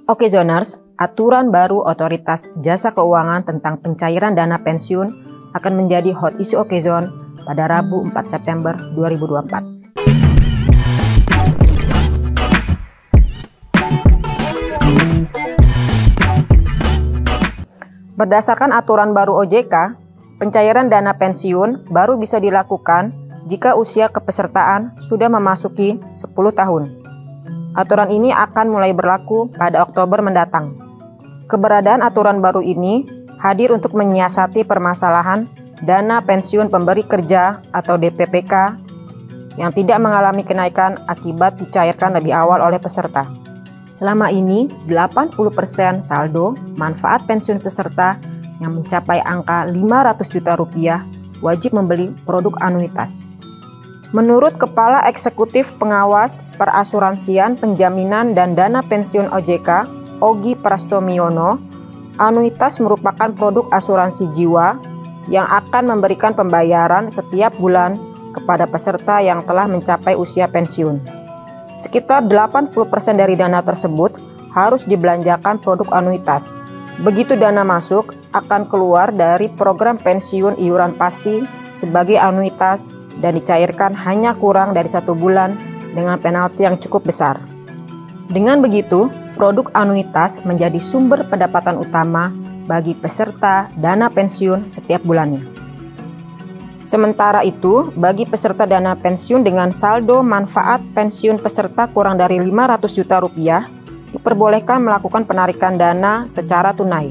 Oke Zoners, aturan baru Otoritas Jasa Keuangan tentang pencairan dana pensiun akan menjadi hot issue Okezone pada Rabu 4 September 2024. Berdasarkan aturan baru OJK, pencairan dana pensiun baru bisa dilakukan jika usia kepesertaan sudah memasuki 10 tahun. Aturan ini akan mulai berlaku pada Oktober mendatang. Keberadaan aturan baru ini hadir untuk menyiasati permasalahan dana pensiun pemberi kerja atau DPPK yang tidak mengalami kenaikan akibat dicairkan lebih awal oleh peserta. Selama ini, 80% saldo manfaat pensiun peserta yang mencapai angka 500 juta rupiah wajib membeli produk anuitas. Menurut Kepala Eksekutif Pengawas Perasuransian Penjaminan dan Dana Pensiun OJK, Ogi Prastomiono, anuitas merupakan produk asuransi jiwa yang akan memberikan pembayaran setiap bulan kepada peserta yang telah mencapai usia pensiun. Sekitar 80% dari dana tersebut harus dibelanjakan produk anuitas. Begitu dana masuk, akan keluar dari program pensiun iuran pasti sebagai anuitas dan dicairkan hanya kurang dari 1 bulan dengan penalti yang cukup besar. Dengan begitu, produk anuitas menjadi sumber pendapatan utama bagi peserta dana pensiun setiap bulannya. Sementara itu, bagi peserta dana pensiun dengan saldo manfaat pensiun peserta kurang dari 500 juta rupiah, diperbolehkan melakukan penarikan dana secara tunai.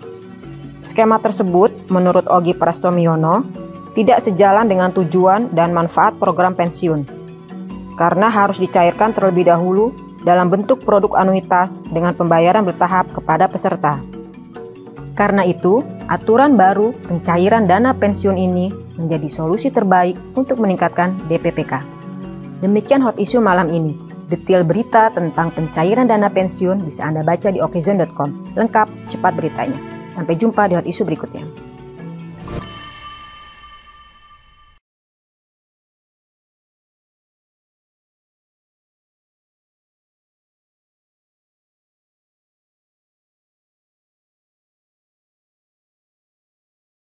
Skema tersebut, menurut Ogi Prastomiono, tidak sejalan dengan tujuan dan manfaat program pensiun, karena harus dicairkan terlebih dahulu dalam bentuk produk anuitas dengan pembayaran bertahap kepada peserta. Karena itu, aturan baru pencairan dana pensiun ini menjadi solusi terbaik untuk meningkatkan DPPK. Demikian hot issue malam ini. Detail berita tentang pencairan dana pensiun bisa Anda baca di okezone.com. Lengkap, cepat beritanya. Sampai jumpa di hot issue berikutnya.